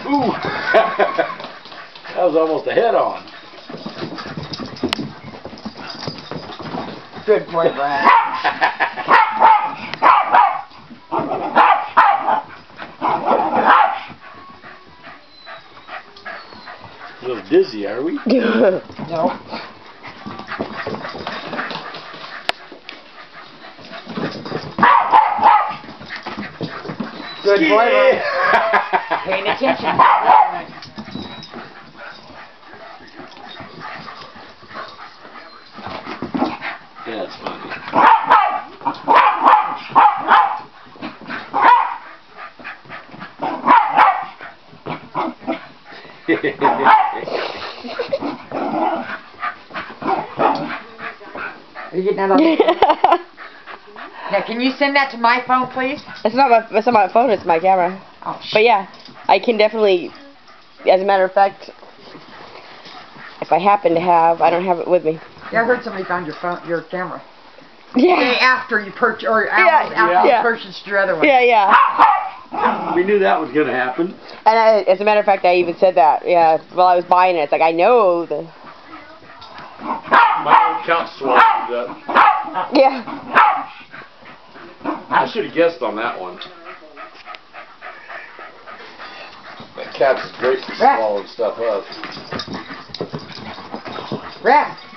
Ooh! That was almost a head-on. Good point, Brad. A little dizzy, are we? No. Good boy, Brad. Paying attention. That's funny. Are you getting that on? Now, can you send that to my phone, please? It's not my phone, it's my camera. Oh, shit. But yeah, I can definitely, as a matter of fact, if I happen to have, I don't have it with me. Yeah, I heard somebody found your phone, your camera. Yeah. Day after you purchased, or hours after you purchased your other one. Yeah. We knew that was going to happen. And as a matter of fact, I even said that, while I was buying it. It's like, I know the... My old couch swallowed up. Yeah. I should have guessed on that one. That couch is great for swallowing stuff up. Brad.